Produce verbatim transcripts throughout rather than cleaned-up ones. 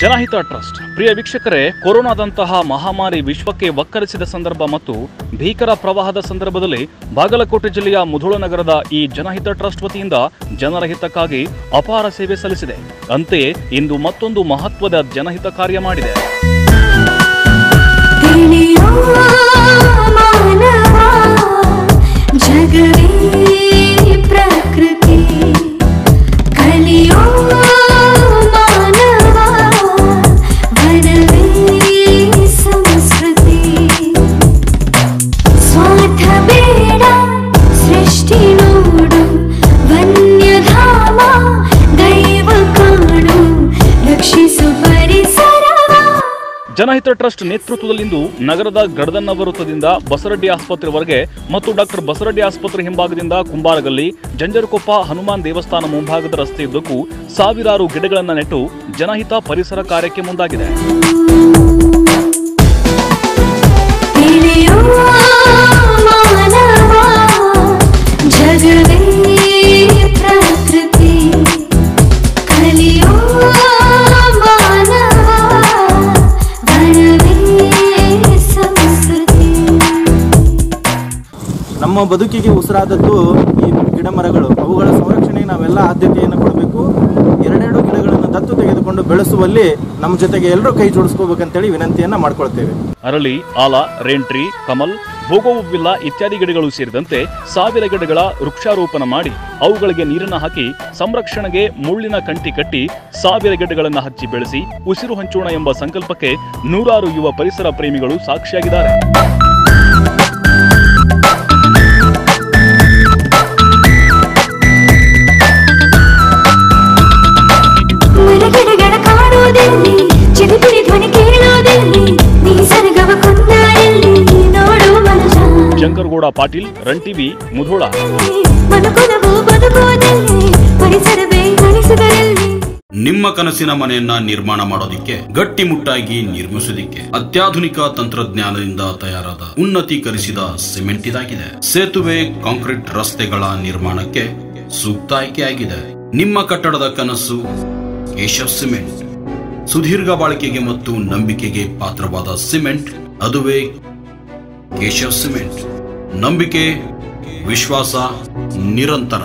ಜನಹಿತ trust. ಪ್ರಿಯ ವೀಕ್ಷಕರೇ, ಕೊರೋನಾದಂತಹ ಮಹಾಮಾರಿ ವಿಶ್ವಕ್ಕೆ ವಕ್ಕರಿಸಿದ ಸಂದರ್ಭ ಮತ್ತು ಭೀಕರ ಪ್ರವಾಹದ ಸಂದರ್ಭದಲ್ಲಿ ಬಾಗಲಕೋಟೆ ಜಿಲ್ಲೆಯ ಮುಧೋಳ ನಗರದ ಈ ಜನಹಿತ ಟ್ರಸ್ಟ್ ವತಿಯಿಂದ ಜನರ ಹಿತಕ್ಕಾಗಿ ಅಪಾರ ಸೇವೆ ಸಲ್ಲಿಸಿದೆ. ಅಂತೆಯೇ ಇಂದು ಮತ್ತೊಂದು ಮಹತ್ವದ ಜನಹಿತ ಕಾರ್ಯ ಮಾಡಿದೆ. ಜನಹಿತ ಟ್ರಸ್ಟ್ ನೇತೃತ್ವದಲ್ಲಿಂದು ನಗರದ ಗಡದನ್ನ ವೃತ್ತದಿಂದ ಬಸರಡ್ಡಿ ಆಸ್ಪತ್ರೆವರೆಗೆ ಮತ್ತು ಡಾಕ್ಟರ್ ಬಸರಡ್ಡಿ ಆಸ್ಪತ್ರೆ ಹಿಂಭಾಗದಿಂದ ಕುಂಬಾರಗಲ್ಲಿ, ಜಂಜರಕೊಪ್ಪ, ಹನುಮಾನ್ ದೇವಸ್ಥಾನ ಮುಂಭಾಗದ ರಸ್ತೆಯುದ್ದಕ್ಕೂ ಸಾವಿರಾರು ಗಿಡಗಳನ್ನು ನೆಟ್ಟು ಜನಹಿತ ಪರಿಸರ ಕಾರ್ಯಕ್ಕೆ ಮುಂದಾಗಿದೆ. ನಮ್ಮ ಬದುಕಿಗೆ ಉಸಿರಾದದ್ದು ಈ ಗಿಡ ಮರಗಳು. ಅವುಗಳ ಸಂರಕ್ಷಣೆಗೆ ನಾವೆಲ್ಲ ಆದ್ಯತೆಯನ್ನು ಕೊಡಬೇಕು. ಎರಡೆರಡು ಗಿಡಗಳನ್ನು ದತ್ತು ತೆಗೆದುಕೊಂಡು ಬೆಳೆಸುವಲ್ಲಿ ನಮ್ಮ ಜೊತೆಗೆ ಎಲ್ಲರೂ ಕೈ ಜೋಡಿಸ್ಕೋಬೇಕಂತೇಳಿ ವಿನಂತಿಯನ್ನ ಮಾಡ್ಕೊಳ್ತೇವೆ. ಅರಳಿ, ಆಲ, ರೇಂಟ್ರಿ, ಕಮಲ್, ಬೋಗೋವಿಲ್ಲ ಇತ್ಯಾದಿ ಗಿಡಗಳು ಸೇರಿದಂತೆ ಸಾವಿರ ಗಿಡಗಳ ವೃಕ್ಷಾರೋಪಣ ಮಾಡಿ ಅವುಗಳಿಗೆ ನೀರನ್ನು ಹಾಕಿ ಸಂರಕ್ಷಣೆಗೆ ಮುಳ್ಳಿನ ಕಂಟಿ ಕಟ್ಟಿ ಸಾವಿರ ಗಿಡಗಳನ್ನು ಹಚ್ಚಿ ಬೆಳೆಸಿ ಉಸಿರು ಹಂಚೋಣ ಎಂಬ ಸಂಕಲ್ಪಕ್ಕೆ ನೂರಾರು ಯುವ ಪರಿಸರ ಪ್ರೇಮಿಗಳು ಸಾಕ್ಷಿಯಾಗಿದ್ದಾರೆ. Shankargouda Patil, run TV, Mudhol. ನಿಮ್ಮ ಕನಸಿನ ಮನೆಯನ್ನ ನಿರ್ಮಾಣ ಮಾಡೋದಿಕ್ಕೆ, ಗಟ್ಟಿಮುಟ್ಟಾಗಿ ನಿರ್ಮಿಸೋದಿಕ್ಕೆ ಅತ್ಯಾಧುನಿಕ ತಂತ್ರಜ್ಞಾನದಿಂದ ತಯಾರಾದ ಉನ್ನತೀಕರಿಸಿದ ಸಿಮೆಂಟ್ ಇದಾಗಿದೆ. ಸೇತುವೆ, ಕಾಂಕ್ರೀಟ್ ರಸ್ತೆಗಳ ನಿರ್ಮಾಣಕ್ಕೆ ಸೂಕ್ತ ಆಯ್ಕೆಯಾಗಿದೆ. ನಿಮ್ಮ ಕಟ್ಟಡದ ಕನಸು ಕೇಶವ್ ಸಿಮೆಂಟ್. ಸುದೀರ್ಘ ಬಾಳಿಕೆಗೆ ಮತ್ತು ನಂಬಿಕೆಗೆ ಪಾತ್ರವಾದ ಸಿಮೆಂಟ್, ಅದುವೇ ಕೇಶವ್ ಸಿಮೆಂಟ್. ನಂಬಿಕೆ, ವಿಶ್ವಾಸ, ನಿರಂತರ.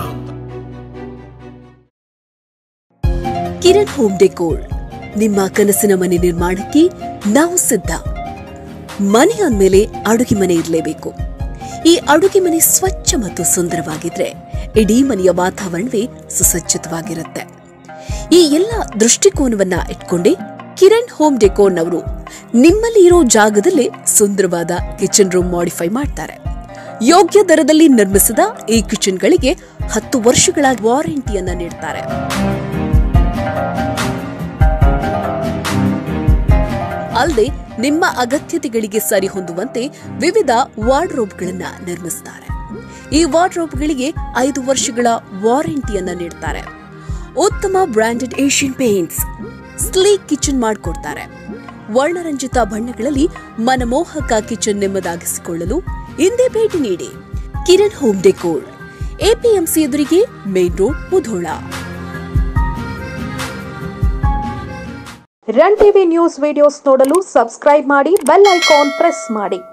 Kiran home decor. ನಿಮ್ಮ ಕನಸಿನ ಮನೆ ನಿರ್ಮಾಣಕ್ಕೆ ನಾವು ಸಿದ್ಧ. ಮನೆ ಅಂದ್ಮೇಲೆ ಅಡುಗೆ ಮನೆ ಇರಲೇಬೇಕು. ಈ ಅಡುಗೆ ಮನೆ ಸ್ವಚ್ಛ ಮತ್ತು ಸುಂದರವಾಗಿದ್ರೆ ಇಡೀ ಮನೆಯ ವಾತಾವರಣವೇ ಸುಸಜ್ಜಿತವಾಗಿರುತ್ತೆ. ಈ ಎಲ್ಲ ದೃಷ್ಟಿಕೋನವನ್ನ ಇಟ್ಕೊಂಡೇ ಕಿರಣ್ ಹೋಮ್ ಡೆಕೋರ್ನವರು ನಿಮ್ಮಲ್ಲಿ ಇರೋ ಜಾಗದಲ್ಲೇ ಸುಂದರವಾದ ಕಿಚನ್ ರೂಮ್ ಮಾಡಿಫೈ ಮಾಡ್ತಾರೆ. ಯೋಗ್ಯ ದರದಲ್ಲಿ ನಿರ್ಮಿಸಿದ ಈ ಕಿಚನ್ಗಳಿಗೆ ಹತ್ತು ವರ್ಷಗಳ ವಾರಂಟಿಯನ್ನ ನೀಡ್ತಾರೆ. ಅಲ್ಲದೆ ನಿಮ್ಮ ಅಗತ್ಯತೆಗಳಿಗೆ ಸರಿ ಹೊಂದುವಂತೆ ವಿವಿಧ ವಾರ್ಡ್ರೋಬ್ಗಳನ್ನ ನಿರ್ಮಿಸುತ್ತಾರೆ. ಈ ವಾರ್ಡ್ರೋಬ್ಗಳಿಗೆ ಐದು ವರ್ಷಗಳ ವಾರಂಟಿಯನ್ನ ನೀಡ್ತಾರೆ. ಉತ್ತಮ branded Asian paints, sleek kitchen ಮಾಡಿಕೊಡ್ತಾರೆ. ವರ್ಣರಂಜಿತ ಬಣ್ಣಗಳಲ್ಲಿ ಮನಮೋಹಕ ಕಿಚನ್ ನೆಮ್ಮದಾಗಿಸಿಕೊಳ್ಳಲು ಇಂದೇ ಭೇಟಿ ನೀಡಿ. ಕಿರಣ್ ಹೋಮ್ ಡೆಕೋರ್, ಎಪಿಎಂಸಿ ಎದುರಿಗೆ, main road, Mudhol. Run TV news videos ನೋಡಲು ಸಬ್ಸ್ಕ್ರೈಬ್ ಮಾಡಿ, ಬೆಲ್ ಐಕಾನ್ ಪ್ರೆಸ್ ಮಾಡಿ.